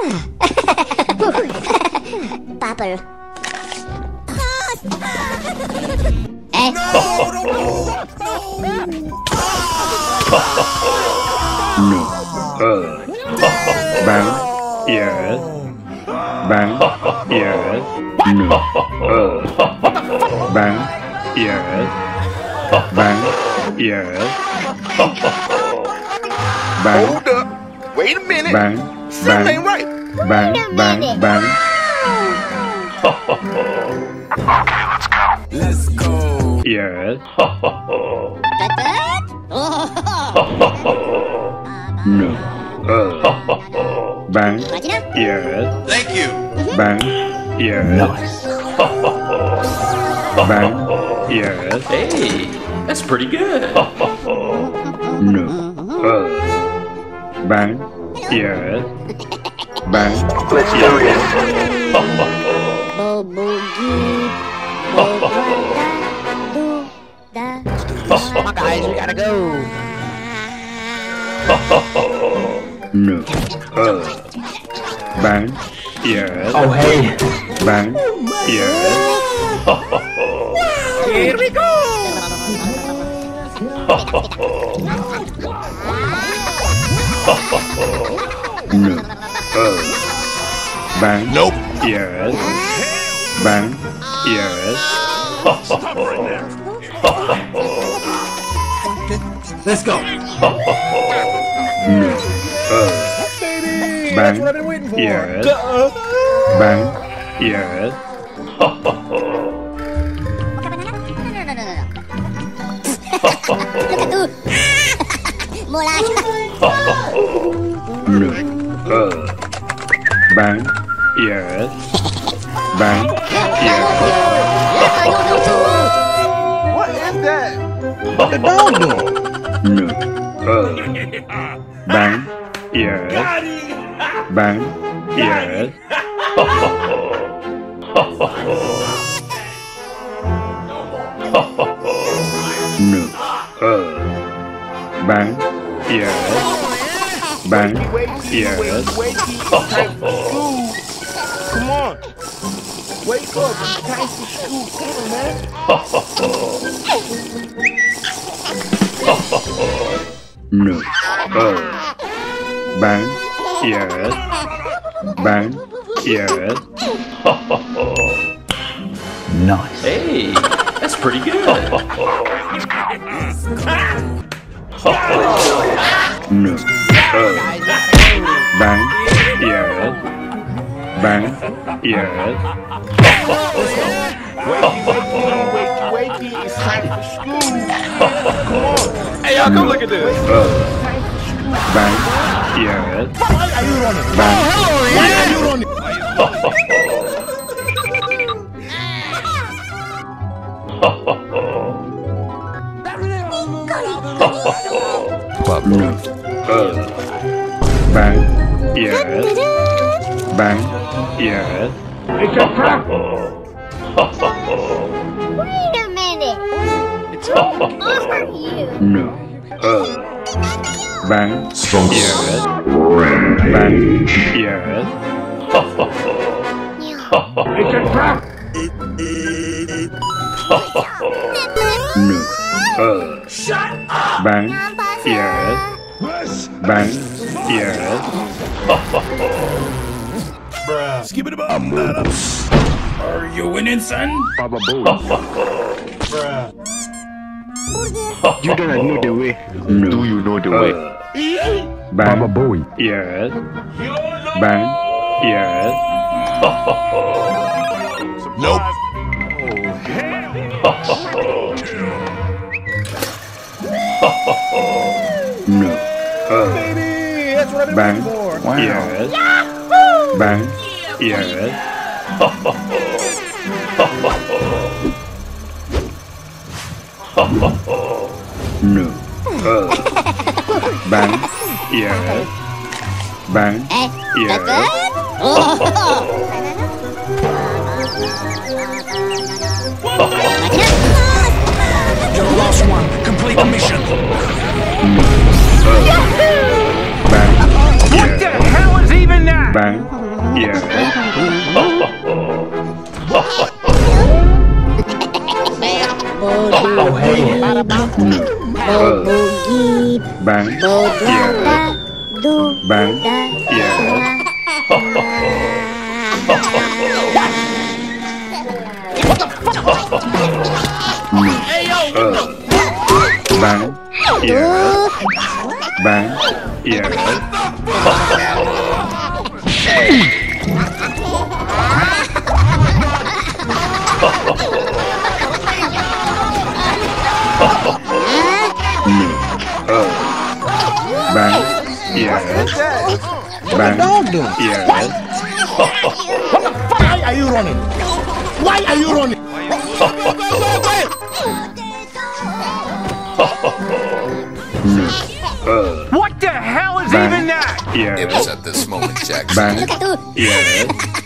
Bubble. No. Bang. Yes. Bang. Yes. No. Bang. Yes. Bang. Yes. Bang. Hold up. Wait a minute. Bang. Something ain't right. Bang. Bang. Bang. Okay, let's go. Let's go. Yes. No. Bang. Yes. Thank you. Bang. Yes. Nice. Bang. Yes. Hey, that's pretty good. No. Bang. Yes. Bang. Let's do this. Come on, guys, we gotta go. No. Bang. Yes. Oh, hey. Bang. Yes. Here we go. No. Bang. Nope. Yes. Bang. Yes. Let's go. No. Baby, Bang. that's what I've been waiting for. Yes. Bang. Yes. No. Bang. Yes. Bang. Yes. What is that? What the dog doing? No. Bang. Yes. Bang. Yes. No. Bang. Yes. Bang. Yes. Wait. It's time for school. Come on. Wake up. It's time for school. Come on, man. No. Bang. Yes. Bang. Yes. Nice. Hey, that's pretty good. No. Bang. Yes. Bang. Yes. Wakey. It's time for school. Come on. Hey, y'all, come look at this. Bang. Yes. Why are you running? Bang. Why are you running? No. Bang. Yes. Bang. Yes. Wait a minute. It's all Who are you? No. Bang. Yes. Bang. Yes. No. Bang. Yes. Bang. Yes. Skip it about. Are you winning, son? Baba Boy. You don't know the way. No. Do you know the way? Bang. Baba Boy. Yes. Bang. Yes. Nope. No. Baby, that's what I've been Bang. waiting for. Wow. Yes. Bang. Yes. No. Bang. Yes. Bang. Yes. You're the last one. Complete the mission. Bang. What the hell is even that? Bang. Yes. Oh, hey. Bang. Yes. Bang. Yes. Bang. Yes. Bang. Yes. Bang. Yes. Bang. Dog doing? Yes. Why are you running? Why are you running? What the hell is Bang. even that? Yes. It was at this moment Jack Bang. Look at tu. Yes.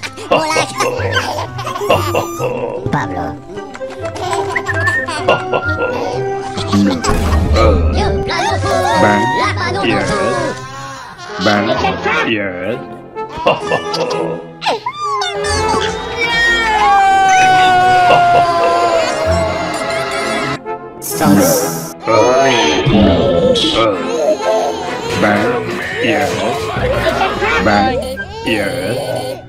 Pablo. Bang. Yes. Bang. Yes. Bang. Yes. Bang. Yes.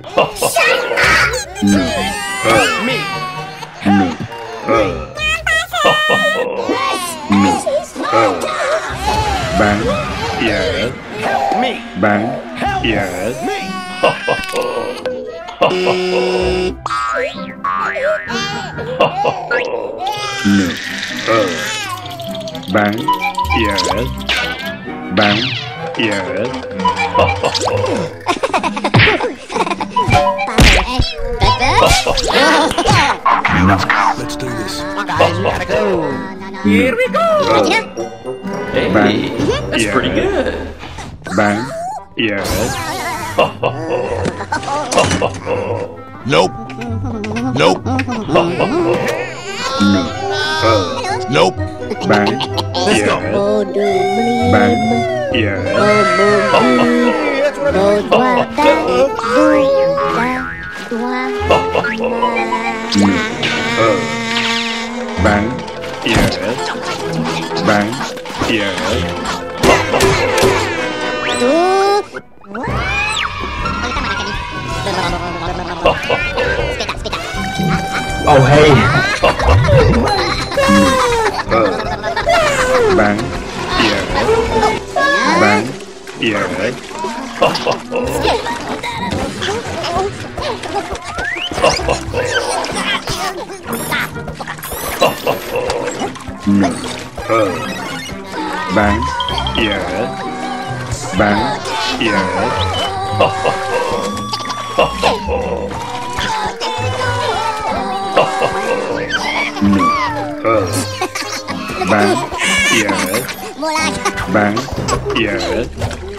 Me. Bang. Yes. Me. Bang. Yes. Bang. Yes. Bang. Yes. Let's do this. Guys, we gotta go. Here we go. Hey, Bang. that's Yeah. pretty good. Bang. Yes. Nope. Nope. Nope. Bang. Yes. Bang. Yes. Bang. Yes. Bang. Yes. Oh, hey. Bang. Yes. Bang. Yes. Bang. Yes. Bang. Yes. Bang. Yes. Bang. Yes.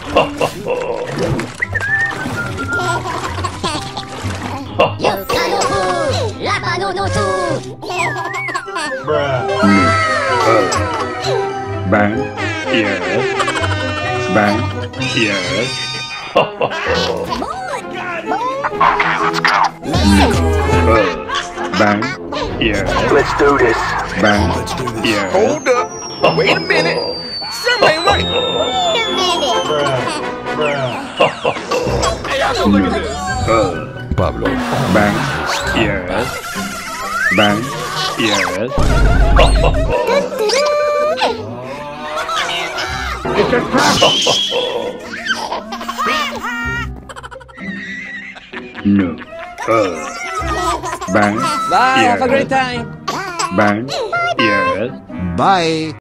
Bang. Yes. Bang. Yes. Bang. Yes. Let's do this. Bang. Yes. Hold up. Wait a minute. Something ain't right. Hey, y'all go look at this. Pablo. Bang. Yes. Bang. Yes. It's a trap. No. Bang. Bye. Yes. Have a great time. Bang. Yes. Bye.